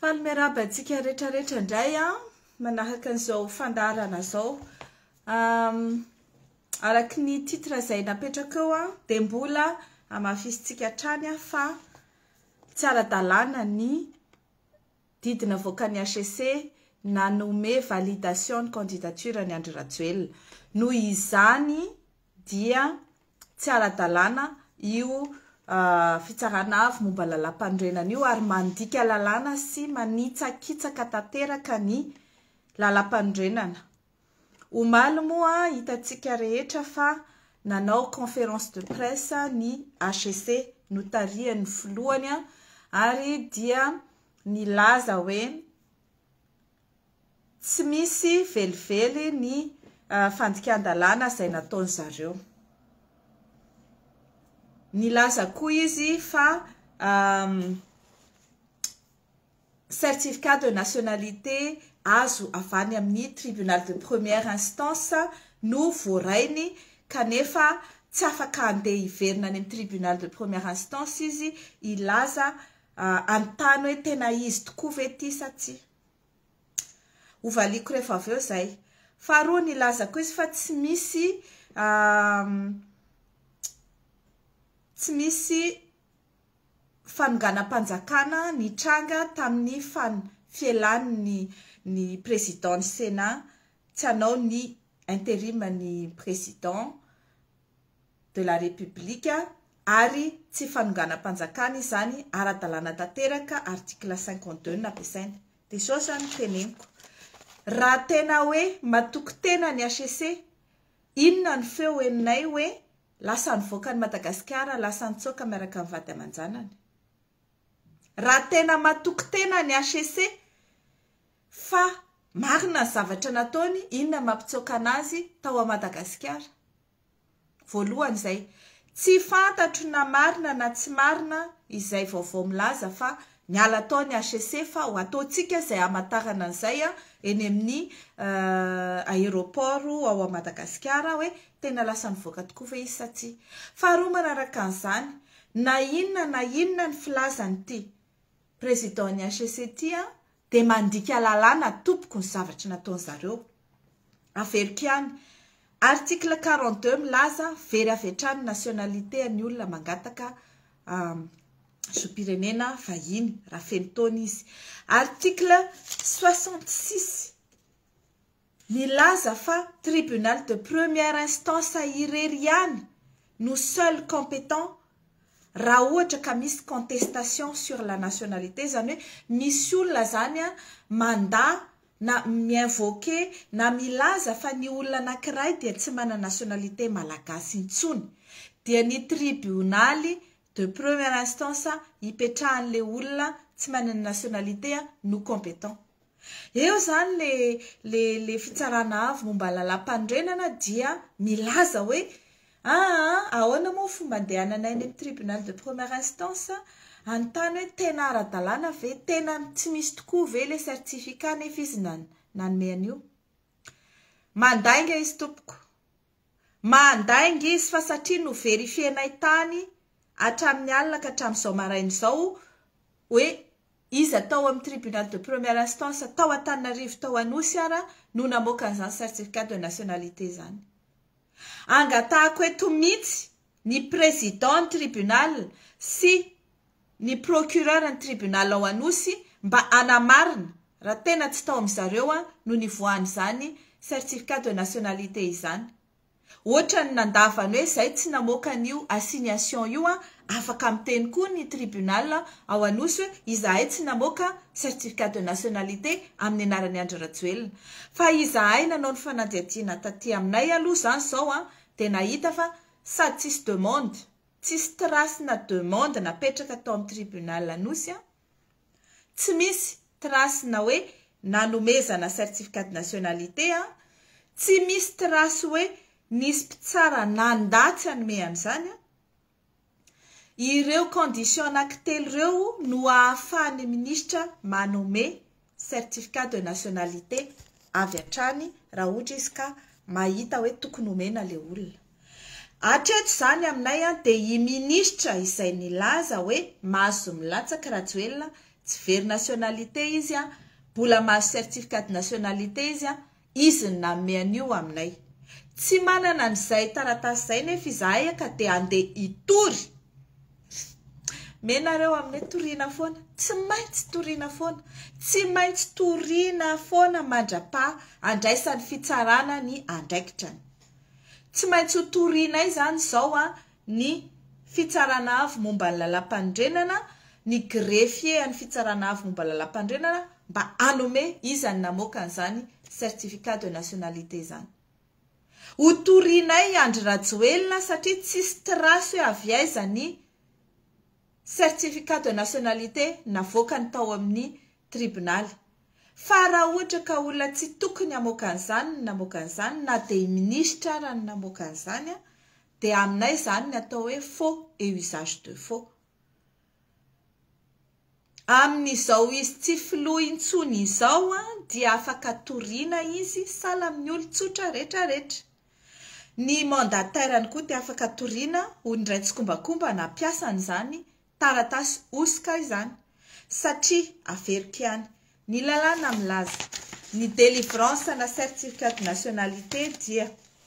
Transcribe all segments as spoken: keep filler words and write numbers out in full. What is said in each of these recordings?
Falimeraba antsika rehetrarehetra indray a manahaka an'izao fandarana zao. Um, araky ny titre izay napetraka eo a dia mbola amafisintsika hatrany a fa tsy ara-dalàna ny didina avoakan'ny H E C nanome validation ny candidature ny Andry Rajoelina. Noho izany dia tsy ara-dalàna io uh, fitsarana avy momba lalam-pandrenana io ary mandika lalàna sy manitsakitsaka tanteraka ny lalam-pandrenana. Omaly moa hitantsika rehetra fa nanao conférence de presse ny H E C notarian'ny filohany ary dia nilaza hoe tsy misy velively ny uh, fandikan-dalàna izay nataony zareo. Nilaza koa izy fa um, certificat de nationalité azo avany amin'ny tribunal de première instance no voarainy kanefa tsy afaka andeha hiverina any amin'ny tribunal de première instance izy ilaza uh, antany hoe tena izy tokoa ve ty sa tsy. Ovaliko rehefa avy eo zay. Faharoa nilaza koa izy fa tsy misy um, tsy misy fanonganam-panjakana nitranga tamin'ny fan fielan'ny ny président ny Sénat tsy hanao ny intérim ny président de la République ary tsy fanonganam-panjakana izany ara-dalàna tanteraka article cinquante-deux nampiasainy. Dia izao zany teneniko. Raha tena hoe matoky tena ny H E C, inona ny feo eninay hoe lasa nivoaka ny Madagasikara, lasa nitsoaka miaraka amin'ny vady aman-janany. Raha tena matoky tena ny H E C fa marina ny zavatra nataony, inona mampitsoaka anazy tao a Madagasikara? Voalohany izay, tsy fantatro na marina na tsy marina izay vaovao milaza fa niala tao ny H E C fa ho ataontsika izay hamantarana an'izay eny amin'ny uh, aéroport ao a Madagasikara hoe tena lasa nivoaka tokoa ve izy sa tsy. Faharoa manaraka an'izany, na inona na inona ny filazany ty président ny H E C ty a dia mandika lalàna tompoko ny zavatra nataony zareo. Averiko ihany, article quarante-deux milaza very avy hatrany nationalité ny olona mangataka um, so-pirenena vahiny raha feno taona izy. Article soixante-six milaza fa tribunal de première instance irery ihany no seul compétent raha ohatra ka misy contestation sur la nationalité, zany hoe misy olona zany a manda na mi-invoquer na milaza fa ny olona anankiray dia tsy manana nationalité malagasy intsony, dia ny tribunaly de première instance hipetrahan'le olona tsy manana nationalité no compétent. Eo zany le, le, le fitsarana avy momba lalam-pandrenana dia milaza hoe ah, ahoana moa fomba andehananay ny tribunal de première instance antany hoe tena ara-dalàna ve, tena tsy misy tokoa ve le certificat nefa izy nanome an'io. Mandainga izy tompoko, mandainga izy fa satria no verifienay tany hatramin'ny alina ka hatramin'izao maraina izao hoe izy atao amin'ny tribunal de première instance tao Antananarivo tao Anosy ara no namoaka an'izany certificat de nationalité zany. Angatahako eto mihitsy ny président ny tribunal sy ny procureur ny tribunal ao Anosy mba anamarina raha tena tsy tao amin'izareo no nivoahany izany certificat de nationalité izany. Ohatra ny nandavany hoe izay tsy namoaka an'io assignation io afaka miteny koa ny tribunal ao Anosy hoe izahay tsy namoaka certificat de nationalité amin'ny anaran'ny Andry Rajoelina. Fa izahay nanao ny fanadihadiana taty aminay aloha zany zao dia nahita fa sady tsisy demande, tsisy trace na demande napetraka tao amin'ny tribunal Anosy, tsy misy trace na hoe nanomezana certificat de nationalité, tsy misy trace hoe nisy mpitsara nandatsy hanome an'izany. Ireo condition anankitelo ireo no ahafahan'ny ministra manome certificat de nationalité avy hatrany raha ohatra izy ka mahita hoe tokony omena le olona. Hatreto zany aminay a dia i ministra izay nilaza hoe mahazo milatsaka Rajoelina, tsy very nationalité izy a, mbola mahazo certificat de nationalité izy a, izy nanome an'io aminay. Tsy manana an'izay taratasy izay nefa izahay ka dia andeha hitory. Menareo aminay toriana foana, tsy maintsy toriana foana, tsy maintsy toriana foana mandra-pa andraisan'ny fitsarana ny andraikitrany. Tsy maintsy ho torianay zany zao a ny fitsarana avy momba ny lalam-pandrenana, ny greffier ny fitsarana avy momba ny lalam-pandrenana mba anome izany namoaka an'izany certificat de nationalité zany. Ho torianay Andry Rajoelina satria tsisy trasy hoe avy aiza ny certificat de nationalité navoaka ny tao amin'ny tribunal. Fa raha ohatra ka olona tsy tokony hamoaka an'izany namoaka an'izany na dia ministra raha ny namoaka an'izany dia aminay izany ny atao hoe faux et usage de faux. Amin'izao izy tsy filoha intsony izao dia afaka toriana izy sahala amin'ny olon-tsotra rehetra rehetra. Ny mandatairany koa dia afaka toriana olon-dray tsy kombakomba na ampiasany izany taratasy osika izany satria averika ihany. Ny lalàna milaza ny délivrance na certificat de nationalité dia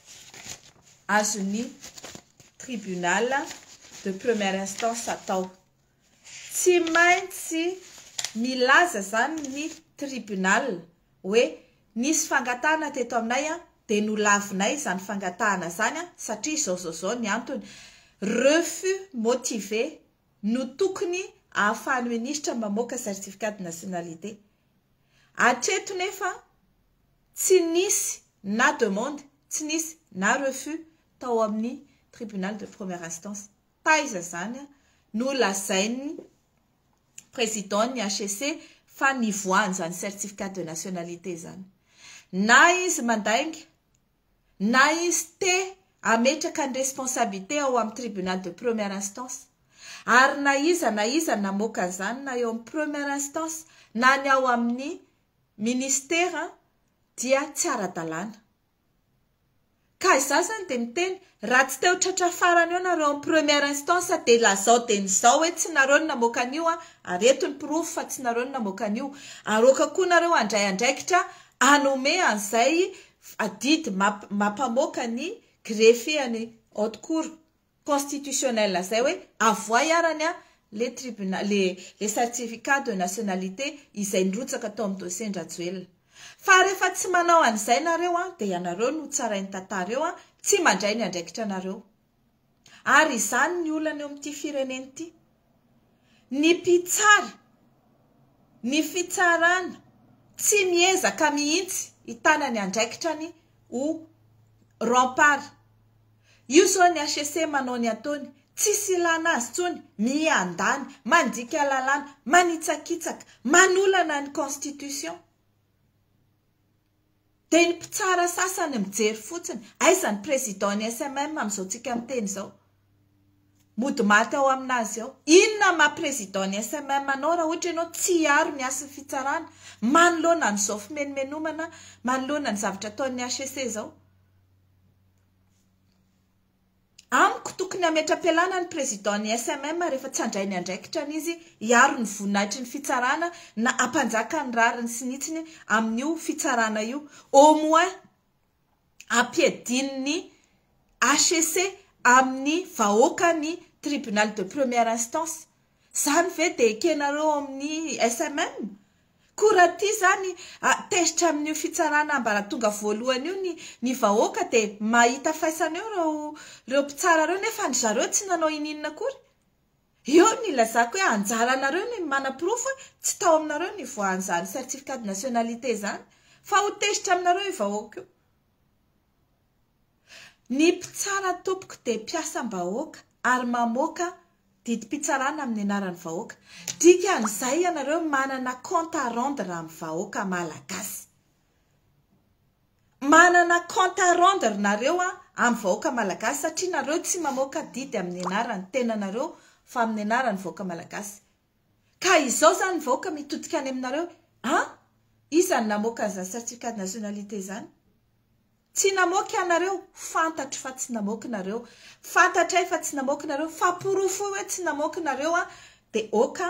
azon'ny tribunal de première instance atao. Tsy maintsy milaza zany ny tribunal hoe nisy fangatahana teto aminay a dia nolavinay zany fangatahana zany a satria zao zao zao ny antony. Refus motivé no tokony ahafahan'ny ministra mamoaka certificat de nationalité. Hatreto nefa tsy nisy na demande, tsy nisy na refus tao amin'ny tribunal de première instance. Taiza zany no lazainy président ny H C fa nivoahany zany certificat de nationalité zany. Na izy mandainga, na izy te ametraka ny responsabilité ao amin'ny tribunal de première instance. Ary na iza na iza namoaka zany na eo amin'ny première instance na ny ao amin'ny ministère dia tsy ara-dalàna. Ka izao zany dia miteny raha tsy teo tratra farany eo nareo amin'ny première instance dia lazao dia nizao hoe tsy nareo no namoaka an'io a, areto ny proof fa tsy nareo no namoaka an'io. Aroka koa nareo andray andraikitra anome an'izay adidy mampamoaka ny greffier ny haute cour constitutionnelle zay hoe avoa iarany a les tribunal les les certificats de nationalité izay nirotsaka tao amin'ny dossier Rajoelina. Fa rehefa tsy manao an'izay nareo a dia ianareo no tsarainy tantareo a tsy mandray ny andraikitra nareo. Ary izany ny olana eo amin'ity fireneny ity. Ny mpitsara, ny fitsarana tsy miezaka mihitsy hitana ny andraikitrany ho rempart. Io zao ny H C manao ny ataony, tsisy ilana azy tsony, miandany, mandika lalàna, manitsakitsaka, manolana ny constitution. Dia ny mpitsara sasany mijery fotsiny, aiza ny président ny S M M amin'izao tsika miteny izao. Mody maty ao aminazy ao. Inona ma président ny S M M anao raha ohatra ianao tsy hiaro ny asin'ny fitsarana, manoloana n'izao fimenomenomana, manoloana ny zavatra ataon'ny H C zao. Amiko tokony ametra-pialana ny président ny S M M rehefa tsy handray ny andraikitrany izy hiaro ny voninahitry ny fitsarana na ampanjaka ny rariny sy nitsiny amin'io fitsarana io. Au moins ampiadiny ny H C amin'ny vahoaka ny tribunal de première instance. Zany ve dia ekenareo amin'ny S M M? Koa ty zany tezitra amin'io fitsarana mbara tonga voalohany io ny ny vahoaka dia mahita faisana eo reo reo mpitsara reo nefa ny zareo tsy nanao ininona akory. Eo ny lazako hoe anjaranareo ny mana-proof tsy tao aminareo ny voahan'izany certificat de nationalité zany fa ho tezitra aminareo io vahoaka io. Ny mpitsara tompoko dia mpiasam-bahoaka ary mamoaka didim-pitsarana amin'ny anaran'ny vahoaka. Dikan'izay ianareo manana compte à rendre amin'ny vahoaka malagasy. Manana compte à rendre nareo amin'ny vahoaka malagasy satria nareo tsy mamoaka didy amin'ny anaran'ny tenanareo fa amin'ny anaran'ny vahoaka malagasy. Ka izao zany ny vahoaka mitodika any aminareo, ah, iza ny namoaka an'izany certificat de nationalité zany? Tsy namoaka ianareo, fantatry fa tsy namoaka nareo. Fantatray fa tsy namoaka nareo, fa porofo hoe tsy namoaka nareo a, dia oka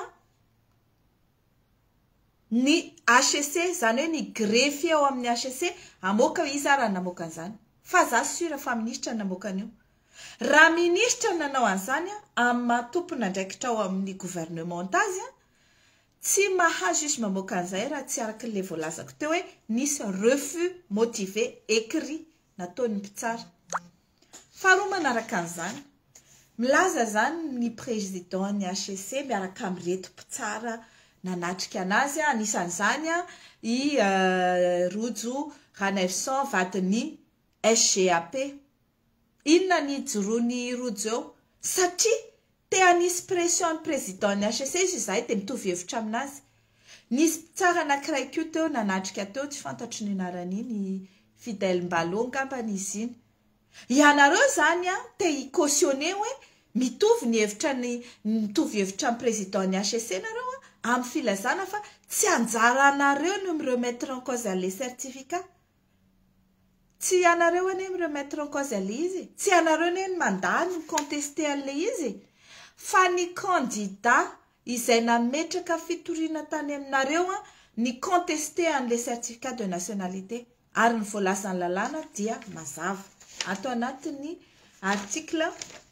ny H C, zany hoe ny grefie ao amin'ny H C, amoaka iza raha namoaka an'izany. Fa za sura fa ministra namoaka an'io. Raha ministra nanao an'izany amin'ny matompona ndraikitra ao amin'ny gouvernement azy, tsy mahazo izy mamoaka an'izay raha tsy araka ilay voalazako teo hoe nisy refus motivé écrit nataony mpitsara. Faharoa manaraka an'izany, milaza zany ny président ny H C miaraka amin'ireto mpitsara nanatrika anazy, anisan'izany i uh, rojo Ranefson vadiny S G A P. Inona ny joroany rojo eo? Satria te anisy pression ny président ny H C izy izay dia mitovy hevitra aminazy. Nisy mpitsara anankiray koa teo nanatrika teo, tsy fantatry ny anarany iny, Fidèle Mbalo ngambany izy iny. Ianareo zany a te i-cautionner hoe mitovy ny hevitra ny mitovy hevitra ny président ny H C nareo amin'ny filazana fa tsy anjara anareo no miremettre en cause les certificats. Tsy ianareo ane miremettre en cause le izy. Tsy ianareo ane mandany contester an'le izy. Fa ny candidat izay nametraka fitoriana tany aminareo a, ny contester an'le certificat de nationalité ary ny voalasan'ny lalàna dia mazava. Ato anatin'ny article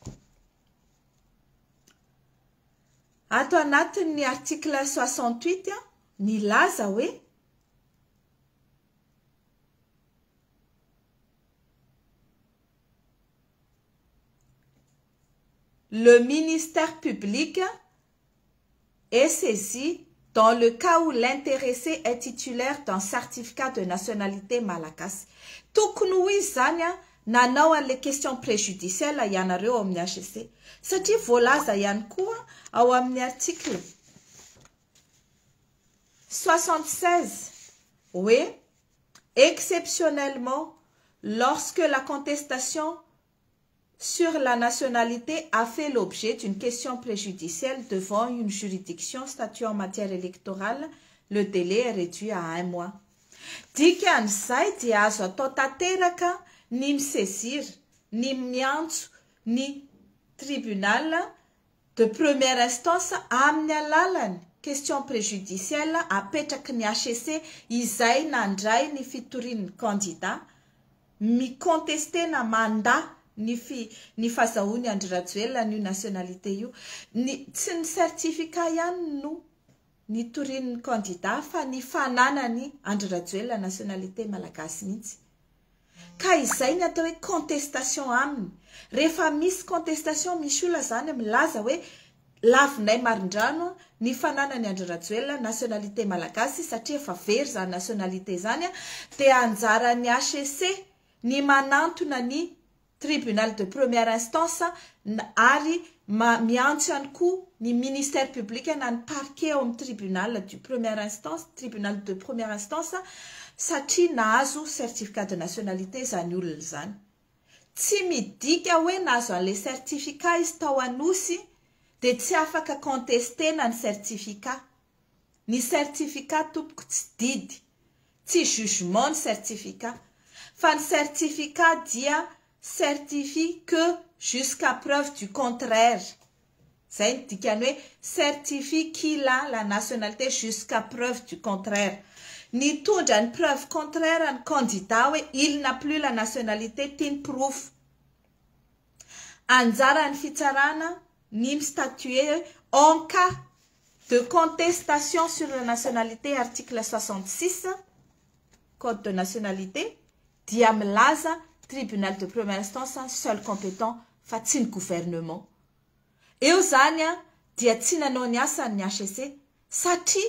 Ato anatin'ny article soixante-huit ny laza hoe le ministère public est saisi dans le cas où l'intéressé est titulaire d'un certificat de nationalité malagasy. Tokony ho izy zany a nanao an'le question préjudicielle ianareo amin'ny H C. Satria voalaza ihany koa ao amin'ny article soixante-seize oui, exceptionnellement lorsque la contestation sur la nationalité a fait l'objet d'une question préjudicielle devant une juridiction statuant en matière électorale, le délai est réduit à un mois. Dikan'izay dia azo atao tanteraka ny misaisir, ny miantso ny tribunal de première instance amin'ny alalany question préjudicielle apetraky ny H C izay nandray ny fitorian'ny candidat mi-contester na mandat ny fi ny fahazahoany Andry Rajoelina ny nationalité io. Ny tsy ny certificat ihany no ny torian'ny candidat fa ny fananany Andry Rajoelina nationalité malagasy mihitsy. Ka izay ny atao hoe contestation aminy. Rehefa misy contestation misy olona zany milaza hoe lavinay marindrano ny fananany Andry Rajoelina nationalité malagasy satria efa very zany nationalité zany dia anjaran'ny H C ny manantona ny tribunal de première instance ary miantso ihany koa ny ministère public na ny parquet au tribunal de première instance, tribunal de première instance satria nahazo certificat de nationalité zany olona zany. Tsy midika hoe nahazo an'le certificat izy tao anosy dia tsy afaka contester na ny certificat. Ny certificat tompoko tsy didy, tsy jugement ny certificat. Fa ny certificat dia certifie que jusqu'à preuve du contraire. Zay ny dikany hoe certifie qu'il a la nationalité jusqu'à preuve du contraire. Ny tondra ny preuve contraire ny candidat hoe il n'a plus la nationalité tin proof. Anjara ny fitsarana ny statuer en cas de contestation sur la nationalité article soixante-six code de nationalité dia milaza tribunal de première instance seul compétent fa tsy ny gouvernement. Eo zany a dia tsy nanao ny asan'ny H C satria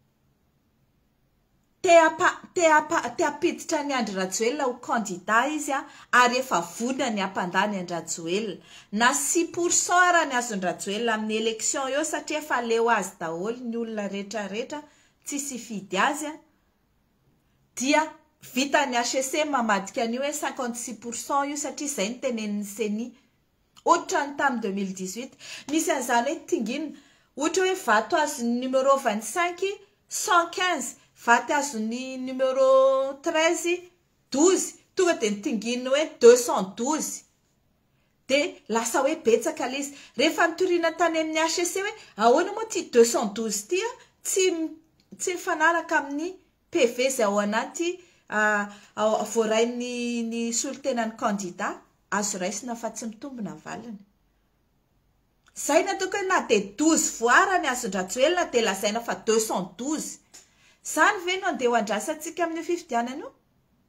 te apa te apa te apiditra ny Andry Rajoelina ho candidat izy a ary efa vona ny ampandany Andry Rajoelina na six pourcent ara ny azon'ny Rajoelina amin'ny élection eo satria efa leo azy daholo ny olona rehetra rehetra tsisy fidy azy a dia vita ny H C mamadika an'io hoe cinquante-six pourcent io satria izay ny tenenin'ny CENI ohatra ny tamin'ny deux mille dix-huit misy an'izany hoe tingina ohatra hoe vato azony numéro vingt-cinq cent quinze vato azony numéro treize douze tonga dia nitinginy hoe deux cent douze dia lasa hoe betsaka ilay izy. Rehefa nitoriana tany amin'ny H E C hoe ahoana moa ty deux cent douze ty a tsy tsy mifanaraka amin'ny P V izay ao anaty voarain'ny ny solotenan'ny candidat, azo raisina fa tsy mitombina valiny. Zay natoko hoe na dia douze voarany azon-dratsoelina dia lazaina fa deux cent douze. Zany ve no andeha ho andrasantsika amin'ny fifidianana io?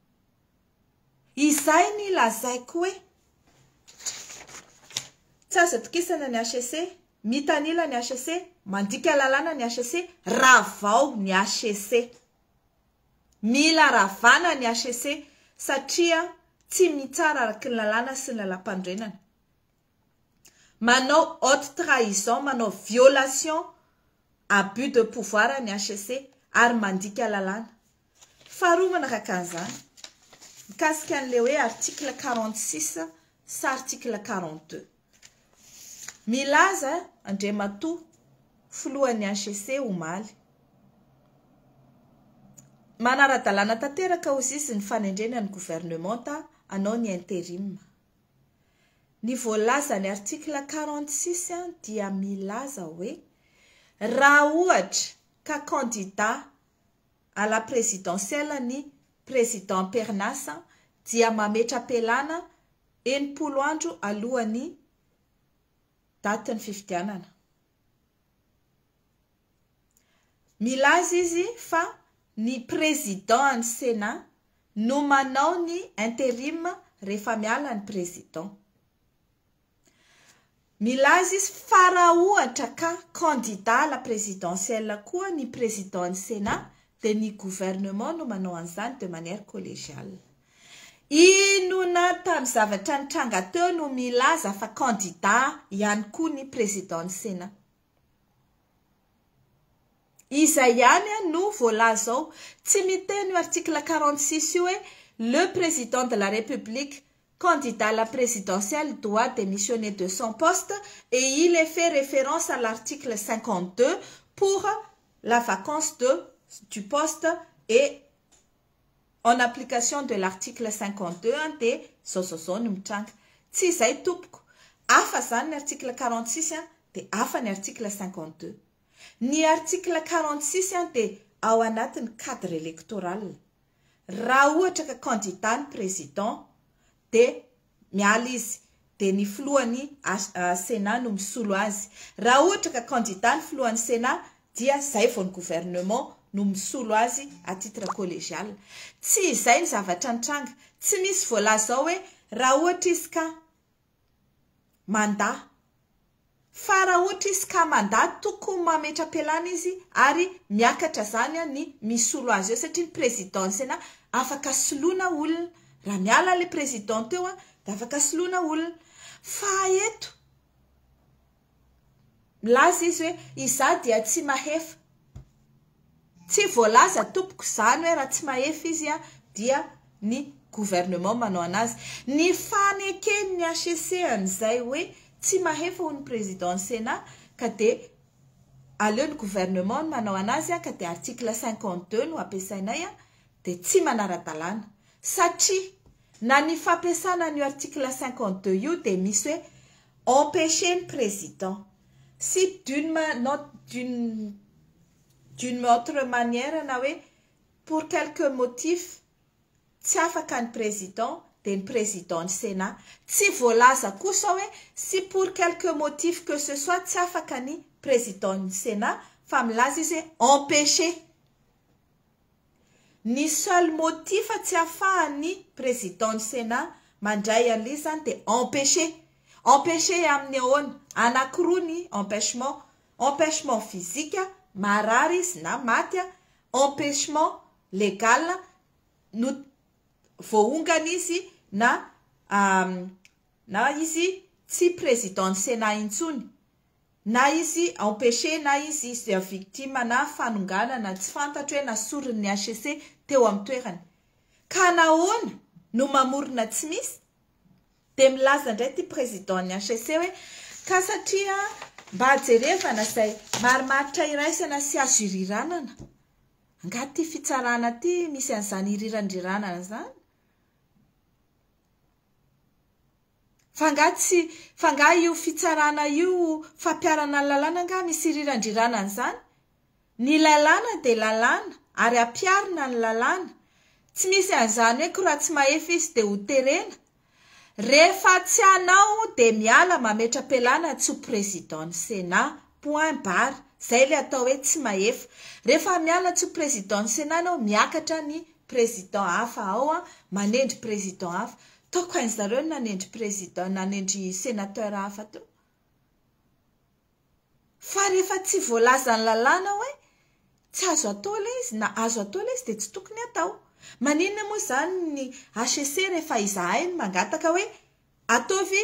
Izay ny lazaiko hoe tsy azo atokisana ny H E C, mitanila ny H E C, mandika lalàna ny H E C, ravao ny H E C. Mila ravana ny H E C satria tsy mitsara araky ny lalàna sy ny lalam-pandrenana. Manao haute trahison, manao violation, abus de pouvoir ny H E C ary mandika lalàna. Faharoa manaraka an'izany, mikasika an'ilay hoe article quarante-six sy article quarante-deux. Milaza Andriamatoa filohan'ny H E C omaly. Manara-dalàna tanteraka ozy izy ny fanendrena ny gouvernement anao ny intérim. Ny voalaza ny article quarante-six dia milaza hoe raha ohatra ka candidat à la présidentielle ny président Pernas dia mametra pelana enimpolo andro alohan'ny daty ny fifidianana. Milaza izy fa ny président ny Sénat no manao ny intérim rehefa miala ny président. Milaza izy fa raha ohatra ka candidat à la présidentielle koa ny président ny Sénat dia ny gouvernement no manao an'izany de manière collégiale. Inona tamin'ny zavatra nitranga teo no milaza fa candidat ihany koa ny président ny Sénat. Izay ihany no voalaza ao, tsy miteny io article quarante-six io hoe le président de la République candidat à la présidentielle doit démissionner de son poste et il est fait référence à l'article cinquante-deux pour la vacance de, du poste et en application de l'article cinquante-deux de Sososon Mtang. Tsy izay tompoko. Hafa zany ny article quarante-six dia hafa ny article cinquante-deux. Ny article quarante-six dia ao anatin'ny cadre électoral. Raha ohatra ka candidat ny président dia miala izy dia ny filohan'ny Sénat no misolo azy. Raha ohatra ka candidat ny filohan'ny Sénat dia zay vao ny gouvernement no misolo azy à titre collégial. Tsy izay ny zavatra nitranga, tsy misy voalaza ao hoe raha ohatra izy ka mandat. Fa raha ohatra izy ka mandat tokony mametra pelana izy ary miakatra zany ny misolo azy eo satria ny président ny Sénat afaka soloina olona. Raha miala le président teo dia afaka soloina olona. Fa eto milaza izy hoe iza dia tsy mahefa. Tsy voalaza tompoko zany hoe raha tsy mahefa izy dia ny gouvernement manao anazy. Ny fanekeny ny H E C an'izay hoe tsy mahefa ho ny président Sénat ka dia aleo ny gouvernement manao anazy ka dia article cinquante-deux no ampiasainay dia tsy manara-dalàna. Satria na ny fampiasana ny article cinquante-deux io dia misy hoe empêcher le président si d'une d'une d'une autre manière na hoe pour quelque motif tsy afaka ny président dia ny président ny Sénat. Tsy voalaza kosa hoe si pour quelque motif que ce soit tsy afaka ny président ny Sénat fa milaza izy empêcher. Ny seul motif tsy ahafahan'ny président ny Sénat mandray an'ilay zany dia empêcher. Empêcher amin'ny ahoana? Anankiroa ny empêchement. Empêchement physique, marary izy na maty, empêchement légal, no voahongana izy na um, na izy tsy président ny Sénat intsony. Na izy empêcher na izy izy victime na fanongana na tsy fantatra hoe nasorin'ny H E C teo amin'ny toerany. Ka nahoana no mamorona tsy misy dia milaza indray ty président ny H E C hoe ka satria mba jerevana zay marimaritra iraisana sy azo iriranana. Angaty fitsarana ty misy an'izany iriran-driranana zany. Fangatsy fanga io fitsarana io fampiarana ny lalàna nga misy rirandrirana an'izany. Ny lalàna de lalàna ary ampiarina ny lalàna. Tsy misy an'izany hoe koa raha tsy mahefy izy de ho terena. Rehefa tsy anao de miala mametra-pialana tsy ho président ny Sénat. Point barre. Zay le atao hoe tsy mahefy. Rehefa miala tsy ho président ny Sénat anao miakatra ny président hafa ao manendry président hafa. Taoko hain'zareo nanendry président nanendry sénateur hafa to. Fa rehefa tsy voalaza ny lalàna hoe tsy azo atao le izy na azo atao le izy de tsy tokony atao. Maninona moa zany ny H C C rehefa izahay ny mangataka hoe ataovy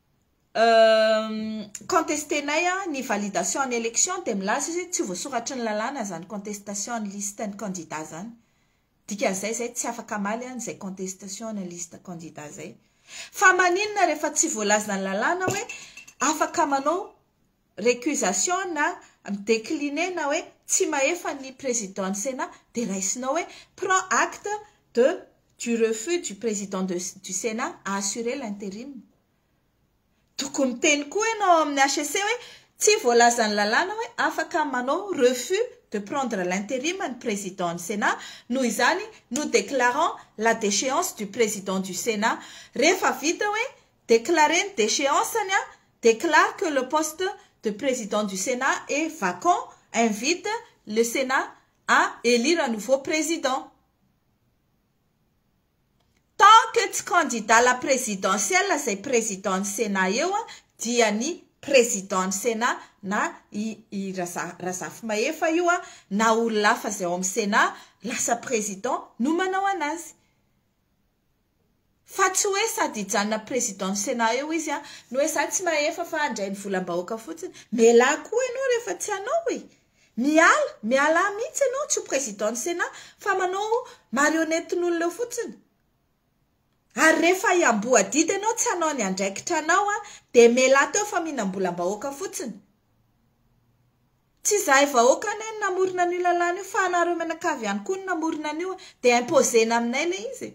euh, contestenay ny validation en élection de milaza izy tsy voasoratra ny lalàna zany contestation ny liste ny candidat zany. Dikan'izay zay tsy afaka maly any zay contestation ny liste candidat zay. Fa maninona rehefa tsy voalaza ny lalàna hoe afaka manao récusation na décliner na hoe tsy maefa ny président du Sénat de raisinao hoe prend acte de du refus du président de, du Sénat à assurer l'intérim. Tokony teny koa ianao amin'ny H C C hoe tsy voalaza ny lalàna hoe afaka manao refus de prendre l'intérim du président du Sénat. Nous izany nous déclarons la déchéance du président du Sénat. Rehefa vita hoe déclarer une déchéance nya déclare que le poste de président du Sénat est vacant, invite le Sénat à élire un nouveau président. Tant que tu candidat à la présidentielle, c'est président du Sénat eo dia ny président du Sénat na i, i rasa rasafy maefa io na olona hafa zay ao amin'ny Sénat lasa président no manao anazy. Fa tsy hoe sady hijanona président du Sénat eo izy a, no hoe sady tsy maefa fa andray ny volam-bahoaka fotsiny. Miala koa ianao rehefa tsy anao e. Miala, miala mihitsy ianao tsy ho président du Sénat fa manao marionnette-n'olona eo fotsiny. Ary rehefa iamboadidy ianao tsy anao ny andraikitra anao a, de mela teo fa mihinam-bolam-bahoaka fotsiny. Tsy zahay vahoaka ny namorona ny lalàna io fa anareo menakavy ihany koa ny namorona an'io de imposena aminay le izy.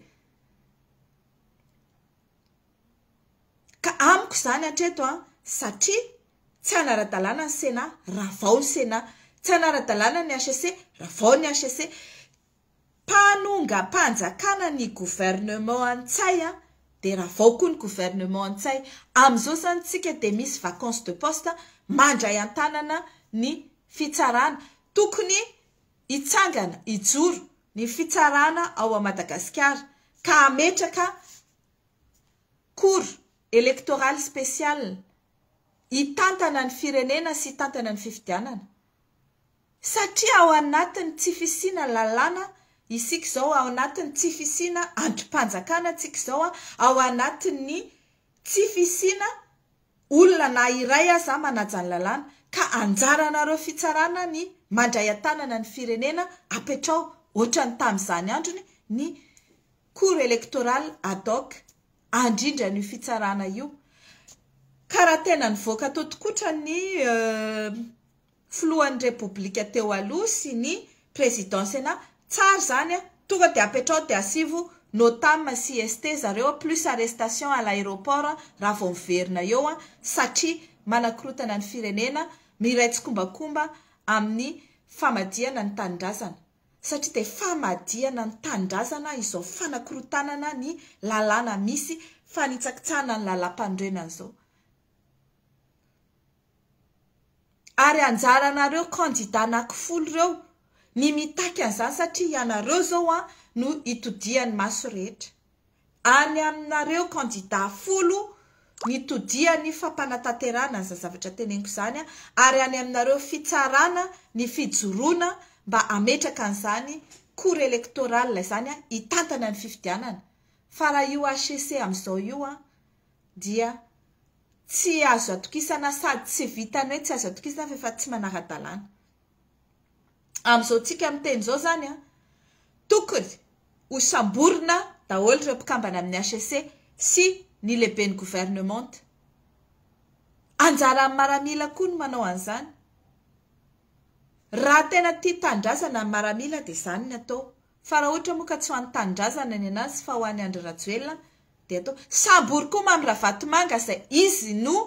Ka amiko zany hatreto a, satria tsy anara-dalàna ny Sénat, raha vao ny Sénat, tsy anara-dalàna ny H C C, raha vao ny H C C. Mpanonga mpanjakana ny gouvernement an-tsay a, de raha vao koa ny gouvernement an-tsay. Am'izao zany tsika de misy vacance de poste mandray an-tanana ny fitsarana. Tokony hitsangana, hijoro ny fitsarana ao a Madagasikara ka ametraka cour électoral spécial hitantana ny firenena sy hitantana ny fifidianana. Satria ao anatiny tsy fisina lalàna isika zao, ao anatiny tsy fisina androm-panjakana tsika zao, ao anatiny tsy fisina olona na iray aza manaja ny lalàna. Ka anjaranareo fitsarana ny mandray an-tanana ny firenena apetrao ohatra ny tamin'izany androny ny cour électoral ad hoc andrindra ny fitsarana io. Karaha tena nivoaka tao tokotra ny euh, filohan'ny repoblika teo aloha sy ny président Sénat. Tsara zany a, tonga de apetrao de asivo notam sy S T zareo plus arrestation à l'aéroport raha vao miverina eo a, satria manakorotana ny firenena miraitsi-kombakomba amin'ny famadiana ny tanindrazana. Satria de famadiana ny tanindrazana izao fanakorotanana ny lalàna misy fanitsakitsahana ny lalam-pandrenana zao. Ary anjaranareo candidat anankifolo reo ny mitaky an'izany satria ianareo zao a no itodian'ny maso rehetra. Any aminareo candidat folo nitodia ny fampanataterana ny zavatra teneniko zany a, ary any aminareo fitsarana ny fijorona mba ametraka an'izany cour électoral zany a hitantana ny fifidianana. Fa raha io H C C amin'izao io a dia tsy azo atokisana sady tsy vitany hoe tsy azo atokisana fa efa tsy manara-dalàna. Amin'izao tsika miteny zao zany a, tokony ho samborina daholo ireo mpikambana amin'ny H C C sy ny lehibe ny gouvernement. Anjara amin'ny maramila koa no manao an'izany. Raha tena tia tandrazana amin'ny maramila de zany ny atao. Fa raha ohatra moa ka tsy ho an'ny tandrazana ny anazy fa ho an'ny Andry Rajoelina dia atao sambory koa mamy Ravatomanga zay izy no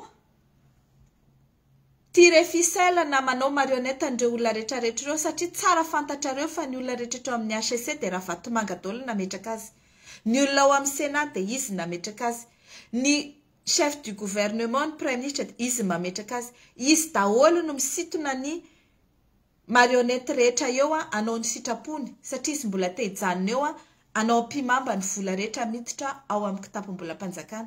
tire ficelle na manao marionnette andreo olona rehetrarehetra ireo satria tsara fantatrareo fa ny olona rehetrarehetra amin'ny H C C dia Ravatomanga daholo nametraka azy. Ny olona ao amin'ny Sénat dia izy nametraka azy. Ny chef du gouvernement, ny prime ministre izy mametraka azy. Izy daholo no misintona ny marionnette rehetra eo a anao ny sitrapony satria izy mbola te hijanona eo a anao mpimamba ny vola rehetra miditra ao amin'ny kitapom-bolam-panjakana.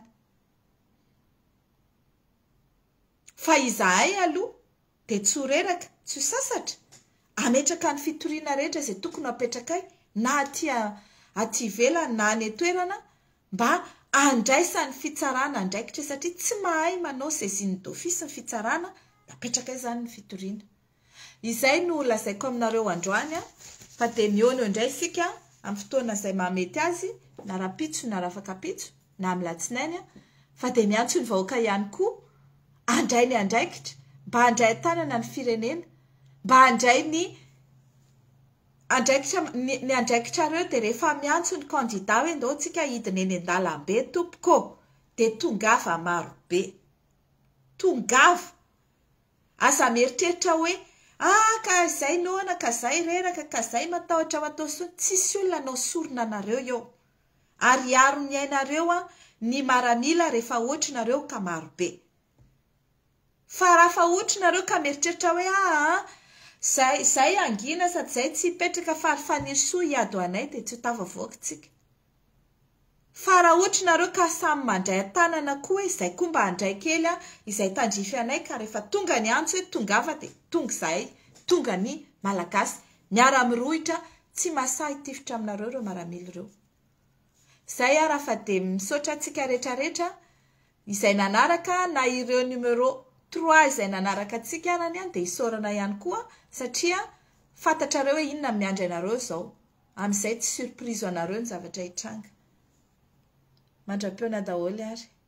Fa izahay aloha dia tsy ho reraka, tsy ho sasatra. Ametraka ny fitoriana rehetra izay tokony apetraka na aty aty ivelany na any toerana mba andraisany fitsarana andraikitra satria tsy mahay manao saisine d'office ny fitsarana, apetraka izany ny fitoriana. Izay no lazaiko aminareo androany fa dia mihono indray isika amin'ny fotoana izay mahamety azy na rapitso na rafakapitso na amin'ny latsinainy fa dia miantso ny vahoaka ihany koa andray ny andraikitra mba handray tanana ny firenena mba handray ny andraikitra ny andraikitra reo dia rehefa miantso ny kandida hoe ndao tsika hidina eny an-dalambe tompoko dia tongava maro be tongava asa mieritreritra hoe ah ka izay noana ka izay reraka ka izay matahotra ho atao so tsisy olona nao sorona anareo eo ary aro ny ainareo a ny maramila rehefa ohatrinareo ka maro be. Fa raha fa ohatrinareo ka mieritreritra hoe ah zay zay angina sady zay tsy hipetraka fa fanisoa hiady anay dia tsy tafavoaka tsika. Fa raha ohatrinareo ka samy mandray tanana koa hoe izay koa mba handray kely izay tandrify anay ka rehefa tonga ny antso hoe tongava dia tonga izay tonga ny malagasy miara mirohitra tsy masahy tifitra aminareo ireo maramily ireo. Izay raha fa dia misaotra antsika rehetrarehetra izay nanaraka na ireo numéro trois izay nanaraka antsika arany any dia isaorana ihany koa satria fantatrareo hoe inona miandry anareo izao amin'izay tsy surprise anareo ny zavatra hitranga. Mandra-peona daholo ary.